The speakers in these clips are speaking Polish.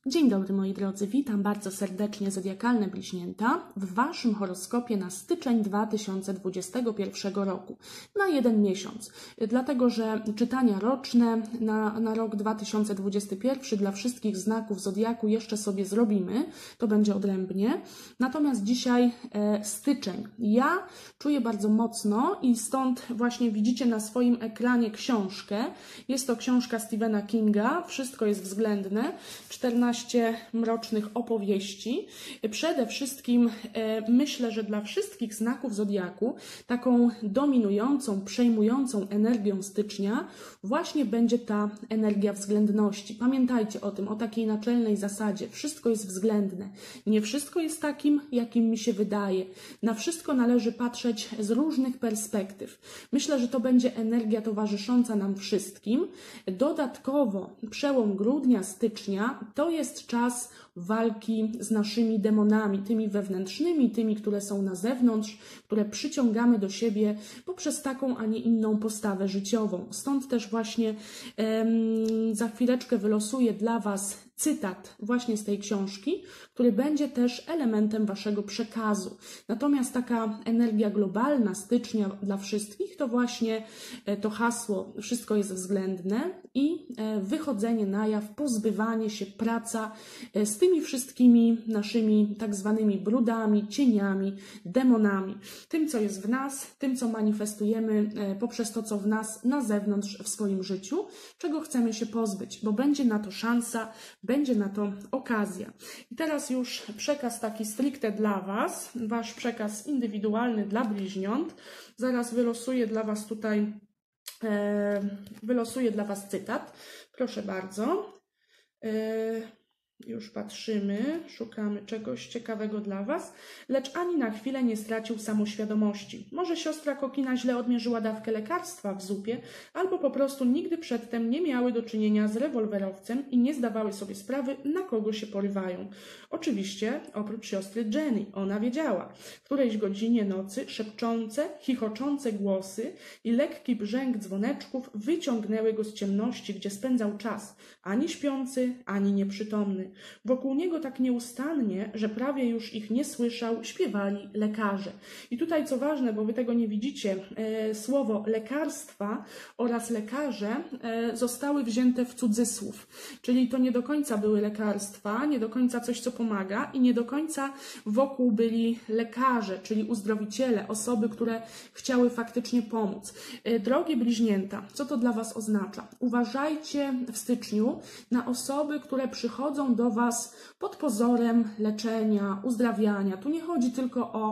Dzień dobry moi drodzy, witam bardzo serdecznie Zodiakalne Bliźnięta w Waszym horoskopie na styczeń 2021 roku, na jeden miesiąc. Dlatego, że czytania roczne na rok 2021 dla wszystkich znaków Zodiaku jeszcze sobie zrobimy, to będzie odrębnie. Natomiast dzisiaj styczeń. Ja czuję bardzo mocno i stąd właśnie widzicie na swoim ekranie książkę. Jest to książka Stephena Kinga, wszystko jest względne, 14 mrocznych opowieści. Przede wszystkim myślę, że dla wszystkich znaków Zodiaku taką dominującą, przejmującą energią stycznia właśnie będzie ta energia względności. Pamiętajcie o tym, o takiej naczelnej zasadzie. Wszystko jest względne. Nie wszystko jest takim, jakim mi się wydaje. Na wszystko należy patrzeć z różnych perspektyw. Myślę, że to będzie energia towarzysząca nam wszystkim. Dodatkowo przełom grudnia, stycznia to jest czas walki z naszymi demonami, tymi wewnętrznymi, tymi, które są na zewnątrz, które przyciągamy do siebie poprzez taką, a nie inną postawę życiową. Stąd też właśnie za chwileczkę wylosuję dla Was cytat właśnie z tej książki, który będzie też elementem Waszego przekazu. Natomiast taka energia globalna stycznia dla wszystkich to właśnie to hasło wszystko jest względne i wychodzenie na jaw, pozbywanie się, praca z tymi wszystkimi naszymi tak zwanymi brudami, cieniami, demonami. Tym, co jest w nas, tym, co manifestujemy poprzez to, co w nas na zewnątrz w swoim życiu, czego chcemy się pozbyć, bo będzie na to szansa, będzie na to okazja. I teraz już przekaz taki stricte dla Was, Wasz przekaz indywidualny dla bliźniąt. Zaraz wylosuję dla Was tutaj, wylosuję dla Was cytat. Proszę bardzo. Już patrzymy, szukamy czegoś ciekawego dla Was. Lecz ani na chwilę nie stracił samoświadomości. Może siostra Kokina źle odmierzyła dawkę lekarstwa w zupie, albo po prostu nigdy przedtem nie miały do czynienia z rewolwerowcem i nie zdawały sobie sprawy, na kogo się porywają. Oczywiście, oprócz siostry Jenny, ona wiedziała. W którejś godzinie nocy szepczące, chichoczące głosy i lekki brzęk dzwoneczków wyciągnęły go z ciemności, gdzie spędzał czas, ani śpiący, ani nieprzytomny. Wokół niego tak nieustannie, że prawie już ich nie słyszał, śpiewali lekarze. I tutaj co ważne, bo Wy tego nie widzicie, słowo lekarstwa oraz lekarze zostały wzięte w cudzysłów. Czyli to nie do końca były lekarstwa, nie do końca coś, co pomaga i nie do końca wokół byli lekarze, czyli uzdrowiciele, osoby, które chciały faktycznie pomóc. Drogie bliźnięta, co to dla Was oznacza? Uważajcie w styczniu na osoby, które przychodzą do Was pod pozorem leczenia, uzdrawiania. Tu nie chodzi tylko o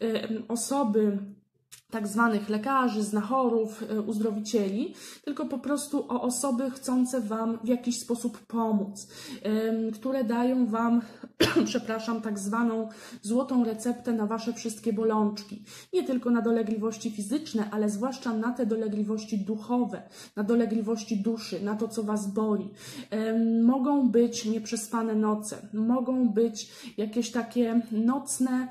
osoby tak zwanych lekarzy, znachorów, uzdrowicieli, tylko po prostu o osoby chcące Wam w jakiś sposób pomóc, które dają Wam, przepraszam, tak zwaną złotą receptę na Wasze wszystkie bolączki. Nie tylko na dolegliwości fizyczne, ale zwłaszcza na te dolegliwości duchowe, na dolegliwości duszy, na to, co Was boli. Mogą być nieprzespane noce, mogą być jakieś takie nocne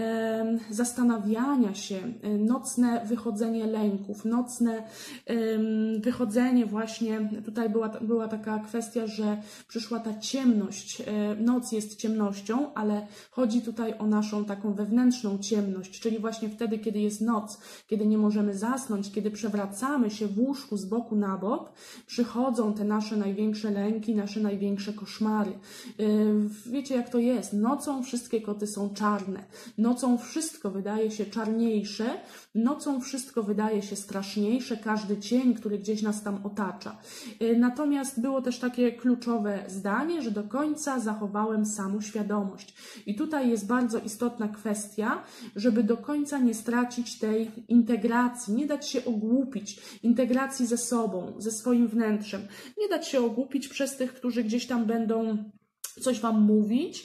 zastanawiania się, nocne wychodzenie lęków, nocne wychodzenie właśnie, tutaj była taka kwestia, że przyszła ta ciemność, noc jest ciemnością, ale chodzi tutaj o naszą taką wewnętrzną ciemność, czyli właśnie wtedy, kiedy jest noc, kiedy nie możemy zasnąć, kiedy przewracamy się w łóżku z boku na bok, przychodzą te nasze największe lęki, nasze największe koszmary. Wiecie, jak to jest? Nocą wszystkie koty są czarne, nocą wszystko wydaje się czarniejsze, nocą wszystko wydaje się straszniejsze, każdy cień, który gdzieś nas tam otacza. Natomiast było też takie kluczowe zdanie, że do końca zachowałem samoświadomość. I tutaj jest bardzo istotna kwestia, żeby do końca nie stracić tej integracji, nie dać się ogłupić, integracji ze sobą, ze swoim wnętrzem. Nie dać się ogłupić przez tych, którzy gdzieś tam będą coś Wam mówić,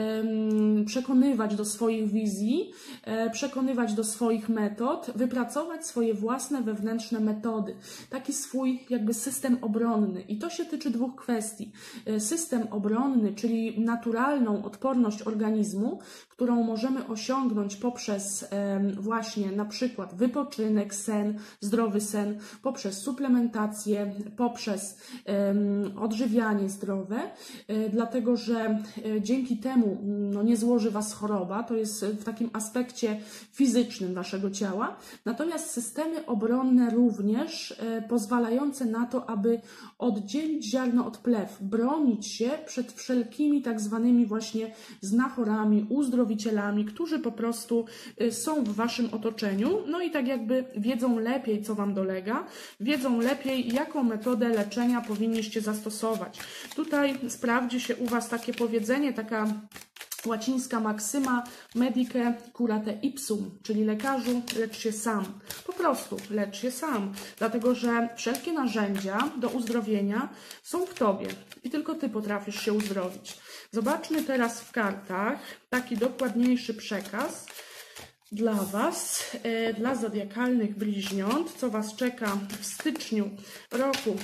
przekonywać do swoich wizji, przekonywać do swoich metod, wypracować swoje własne wewnętrzne metody. Taki swój jakby system obronny. I to się tyczy dwóch kwestii. System obronny, czyli naturalną odporność organizmu, którą możemy osiągnąć poprzez właśnie na przykład wypoczynek, sen, zdrowy sen, poprzez suplementację, poprzez odżywianie zdrowe, dlatego dlatego że dzięki temu nie złoży Was choroba, to jest w takim aspekcie fizycznym Waszego ciała, natomiast systemy obronne również pozwalające na to, aby oddzielić ziarno od plew, bronić się przed wszelkimi tak zwanymi właśnie znachorami, uzdrowicielami, którzy po prostu są w Waszym otoczeniu, no i tak jakby wiedzą lepiej, co Wam dolega, wiedzą lepiej, jaką metodę leczenia powinniście zastosować. Tutaj sprawdzi się u Was takie powiedzenie, taka łacińska maksyma medice curate ipsum, czyli lekarzu lecz się sam. Po prostu lecz się sam, dlatego że wszelkie narzędzia do uzdrowienia są w Tobie i tylko Ty potrafisz się uzdrowić. Zobaczmy teraz w kartach taki dokładniejszy przekaz dla Was, dla zodiakalnych bliźniąt, co Was czeka w styczniu roku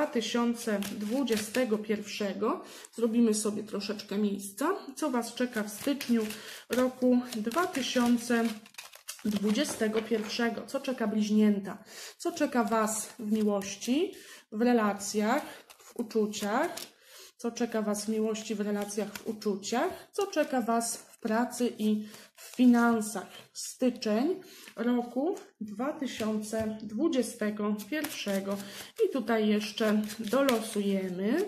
2021. Zrobimy sobie troszeczkę miejsca. Co Was czeka w styczniu roku 2021. Co czeka bliźnięta? Co czeka Was w miłości, w relacjach, w uczuciach? Co czeka Was w miłości, w relacjach, w uczuciach? Co czeka Was w pracy i w finansach? Styczeń roku 2021. I tutaj jeszcze dolosujemy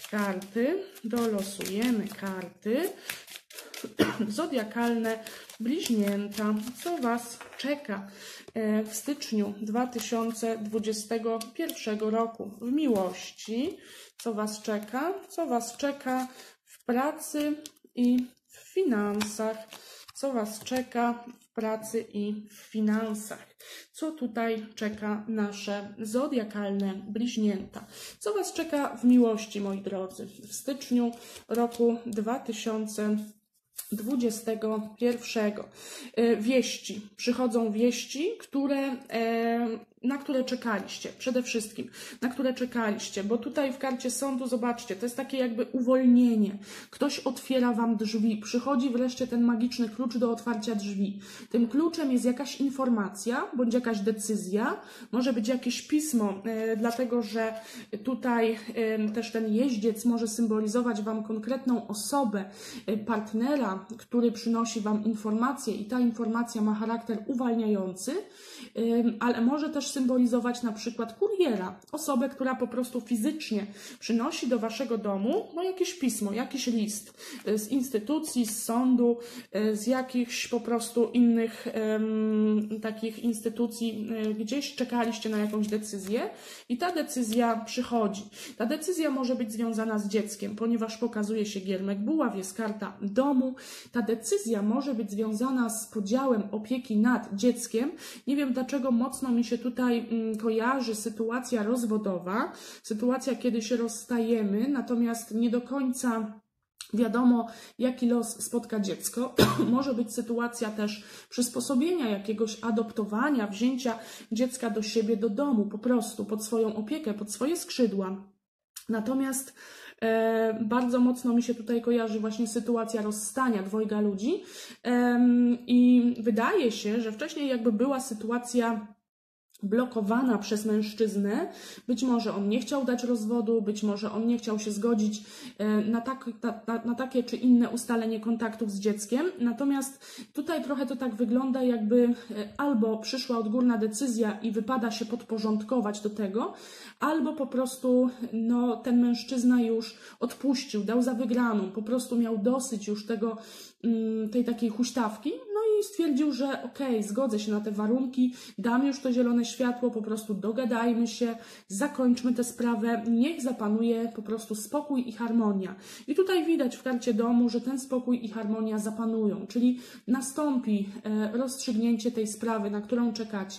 karty. Zodiakalne bliźnięta. Co Was czeka w styczniu 2021 roku w miłości? Co Was czeka? Co Was czeka w pracy i w finansach? Co Was czeka w pracy i w finansach? Co tutaj czeka nasze zodiakalne bliźnięta? Co Was czeka w miłości, moi drodzy, w styczniu roku 2021. Wieści. Przychodzą wieści, na które czekaliście. Przede wszystkim, na które czekaliście. Bo tutaj w karcie sądu, zobaczcie, to jest takie jakby uwolnienie. Ktoś otwiera Wam drzwi. Przychodzi wreszcie ten magiczny klucz do otwarcia drzwi. Tym kluczem jest jakaś informacja, bądź jakaś decyzja. Może być jakieś pismo, dlatego że tutaj też ten jeździec może symbolizować Wam konkretną osobę, partnera, który przynosi Wam informację i ta informacja ma charakter uwalniający, ale może też symbolizować na przykład kuriera, osobę, która po prostu fizycznie przynosi do Waszego domu jakieś pismo, jakiś list z instytucji, z sądu, z jakichś po prostu innych takich instytucji, gdzieś czekaliście na jakąś decyzję i ta decyzja przychodzi. Ta decyzja może być związana z dzieckiem, ponieważ pokazuje się giermek buław, jest karta domu. Ta decyzja może być związana z podziałem opieki nad dzieckiem. Nie wiem, dlaczego mocno mi się tutaj kojarzy sytuacja rozwodowa, sytuacja, kiedy się rozstajemy, natomiast nie do końca wiadomo, jaki los spotka dziecko. Może być sytuacja też przysposobienia, jakiegoś adoptowania, wzięcia dziecka do siebie, do domu, po prostu pod swoją opiekę, pod swoje skrzydła. Natomiast bardzo mocno mi się tutaj kojarzy właśnie sytuacja rozstania dwojga ludzi i wydaje się, że wcześniej jakby była sytuacja blokowana przez mężczyznę, być może on nie chciał dać rozwodu, być może on nie chciał się zgodzić na takie czy inne ustalenie kontaktów z dzieckiem, natomiast tutaj trochę to tak wygląda, jakby albo przyszła odgórna decyzja i wypada się podporządkować do tego, albo po prostu ten mężczyzna już odpuścił, dał za wygraną, po prostu miał dosyć już tej takiej huśtawki, i stwierdził, że okej, zgodzę się na te warunki, dam już to zielone światło, po prostu dogadajmy się, zakończmy tę sprawę, niech zapanuje po prostu spokój i harmonia. I tutaj widać w karcie domu, że ten spokój i harmonia zapanują, czyli nastąpi rozstrzygnięcie tej sprawy, na którą czekacie,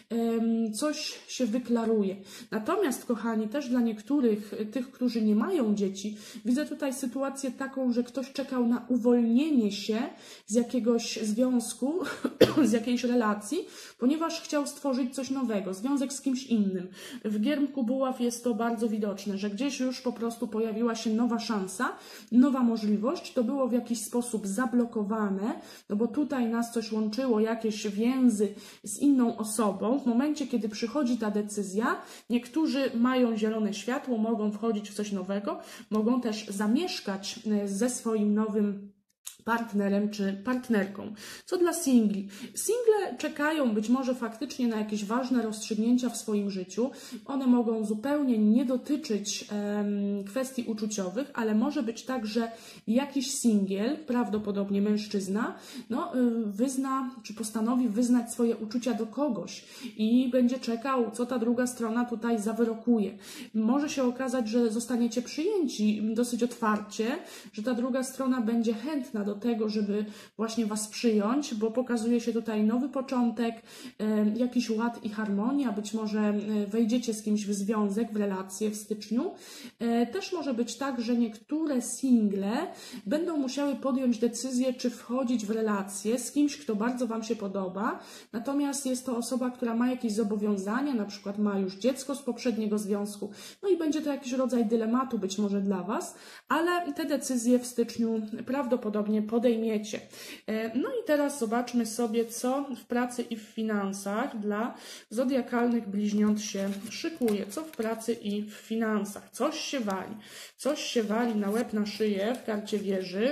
coś się wyklaruje. Natomiast, kochani, też dla niektórych, tych, którzy nie mają dzieci, widzę tutaj sytuację taką, że ktoś czekał na uwolnienie się z jakiegoś związku, związku, z jakiejś relacji, ponieważ chciał stworzyć coś nowego, związek z kimś innym. W giermku buław jest to bardzo widoczne, że gdzieś już po prostu pojawiła się nowa szansa, nowa możliwość, to było w jakiś sposób zablokowane, no bo tutaj nas coś łączyło, jakieś więzy z inną osobą. W momencie, kiedy przychodzi ta decyzja, niektórzy mają zielone światło, mogą wchodzić w coś nowego, mogą też zamieszkać ze swoim nowym partnerem czy partnerką. Co dla singli? Single czekają być może faktycznie na jakieś ważne rozstrzygnięcia w swoim życiu. One mogą zupełnie nie dotyczyć kwestii uczuciowych, ale może być tak, że jakiś singiel, prawdopodobnie mężczyzna, wyzna czy postanowi wyznać swoje uczucia do kogoś i będzie czekał, co ta druga strona tutaj zawyrokuje. Może się okazać, że zostaniecie przyjęci dosyć otwarcie, że ta druga strona będzie chętna do tego, żeby właśnie Was przyjąć, bo pokazuje się tutaj nowy początek, jakiś ład i harmonia, być może wejdziecie z kimś w związek, w relację w styczniu. Też może być tak, że niektóre single będą musiały podjąć decyzję, czy wchodzić w relację z kimś, kto bardzo Wam się podoba, natomiast jest to osoba, która ma jakieś zobowiązania, na przykład ma już dziecko z poprzedniego związku, no i będzie to jakiś rodzaj dylematu być może dla Was, ale te decyzje w styczniu prawdopodobnie podejmiecie. No i teraz zobaczmy sobie, co w pracy i w finansach dla zodiakalnych bliźniąt się szykuje. Co w pracy i w finansach. Coś się wali na łeb, na szyję w karcie wieży.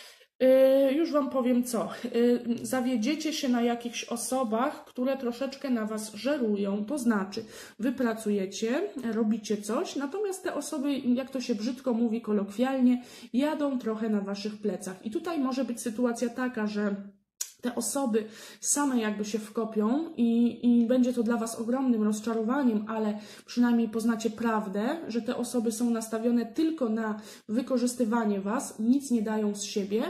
Już Wam powiem co. Zawiedziecie się na jakichś osobach, które troszeczkę na Was żerują. To znaczy, Wy pracujecie, robicie coś, natomiast te osoby, jak to się brzydko mówi kolokwialnie, jadą trochę na Waszych plecach. I tutaj może być sytuacja taka, że te osoby same jakby się wkopią i będzie to dla Was ogromnym rozczarowaniem, ale przynajmniej poznacie prawdę, że te osoby są nastawione tylko na wykorzystywanie Was, nic nie dają z siebie,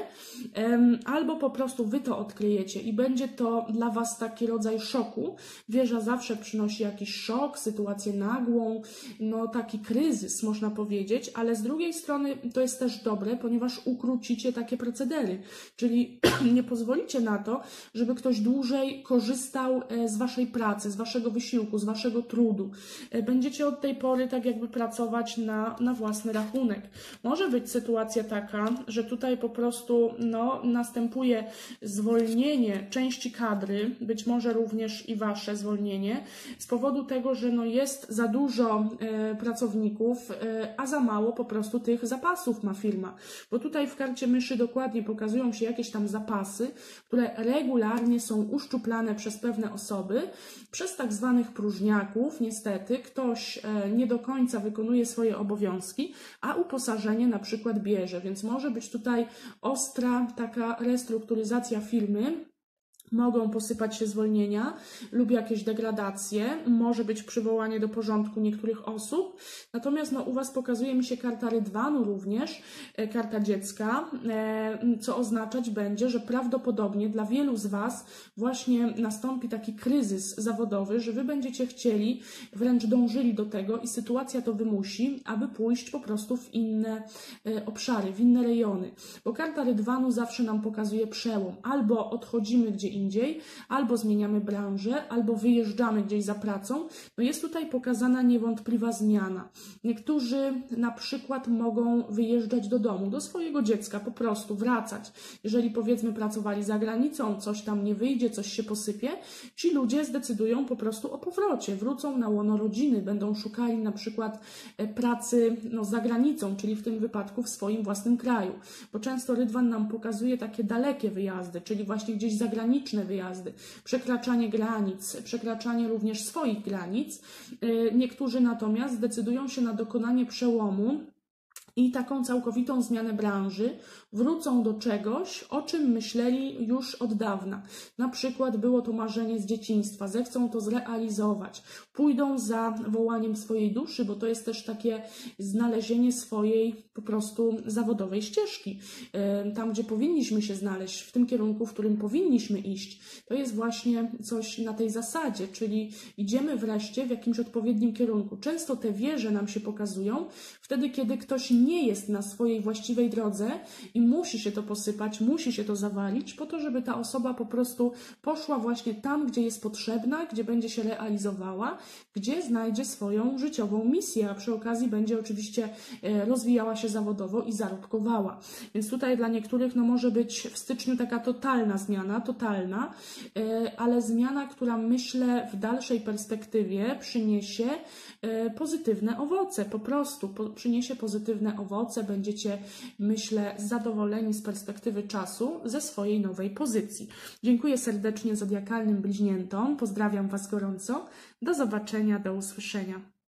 albo po prostu Wy to odkryjecie i będzie to dla Was taki rodzaj szoku. Wieża zawsze przynosi jakiś szok, sytuację nagłą, no taki kryzys można powiedzieć, ale z drugiej strony to jest też dobre, ponieważ ukrócicie takie procedery, czyli nie pozwolicie na to, żeby ktoś dłużej korzystał z Waszej pracy, z Waszego wysiłku, z Waszego trudu. Będziecie od tej pory tak jakby pracować na własny rachunek. Może być sytuacja taka, że tutaj po prostu następuje zwolnienie części kadry, być może również i Wasze zwolnienie, z powodu tego, że jest za dużo pracowników, a za mało po prostu tych zapasów ma firma. Bo tutaj w karcie myszy dokładnie pokazują się jakieś tam zapasy, które regularnie są uszczuplane przez pewne osoby, przez tak zwanych próżniaków. Niestety ktoś nie do końca wykonuje swoje obowiązki, a uposażenie na przykład bierze, więc może być tutaj ostra taka restrukturyzacja firmy. Mogą posypać się zwolnienia lub jakieś degradacje, może być przywołanie do porządku niektórych osób. Natomiast u Was pokazuje mi się karta rydwanu również, karta dziecka, co oznaczać będzie, że prawdopodobnie dla wielu z Was właśnie nastąpi taki kryzys zawodowy, że Wy będziecie chcieli, wręcz dążyli do tego i sytuacja to wymusi, aby pójść po prostu w inne obszary, w inne rejony. Bo karta rydwanu zawsze nam pokazuje przełom. Albo odchodzimy gdzie indziej, albo zmieniamy branżę, albo wyjeżdżamy gdzieś za pracą. Jest tutaj pokazana niewątpliwa zmiana. Niektórzy na przykład mogą wyjeżdżać do domu, do swojego dziecka, po prostu wracać. Jeżeli powiedzmy pracowali za granicą, coś tam nie wyjdzie, coś się posypie, ci ludzie zdecydują po prostu o powrocie, wrócą na łono rodziny, będą szukali na przykład pracy za granicą, czyli w tym wypadku w swoim własnym kraju. Bo często rydwan nam pokazuje takie dalekie wyjazdy, czyli właśnie gdzieś zagraniczne wyjazdy, przekraczanie granic, przekraczanie również swoich granic. Niektórzy natomiast zdecydują się na dokonanie przełomu i taką całkowitą zmianę branży, wrócą do czegoś, o czym myśleli już od dawna. Na przykład było to marzenie z dzieciństwa, zechcą to zrealizować, pójdą za wołaniem swojej duszy, bo to jest też takie znalezienie swojej po prostu zawodowej ścieżki. Tam, gdzie powinniśmy się znaleźć, w tym kierunku, w którym powinniśmy iść. To jest właśnie coś na tej zasadzie, czyli idziemy wreszcie w jakimś odpowiednim kierunku. Często te wieże nam się pokazują wtedy, kiedy ktoś nie jest na swojej właściwej drodze i musi się to posypać, musi się to zawalić, po to, żeby ta osoba po prostu poszła właśnie tam, gdzie jest potrzebna, gdzie będzie się realizowała, gdzie znajdzie swoją życiową misję, a przy okazji będzie oczywiście rozwijała się zawodowo i zarobkowała. Więc tutaj dla niektórych może być w styczniu taka totalna zmiana, ale zmiana, która myślę w dalszej perspektywie przyniesie pozytywne owoce, po prostu przyniesie pozytywne owoce, będziecie, myślę, zadowoleni z perspektywy czasu ze swojej nowej pozycji. Dziękuję serdecznie zodiakalnym bliźniętom, pozdrawiam Was gorąco, do zobaczenia, do usłyszenia.